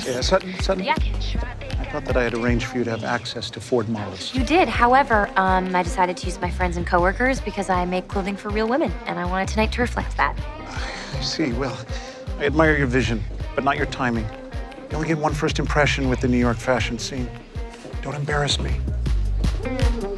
Yeah, Sutton? Yeah. I thought that I had arranged for you to have access to Ford models. You did. However, I decided to use my friends and coworkers because I make clothing for real women, and I wanted tonight to reflect that. I see. Well, I admire your vision, but not your timing. You only get one first impression with the New York fashion scene. Don't embarrass me.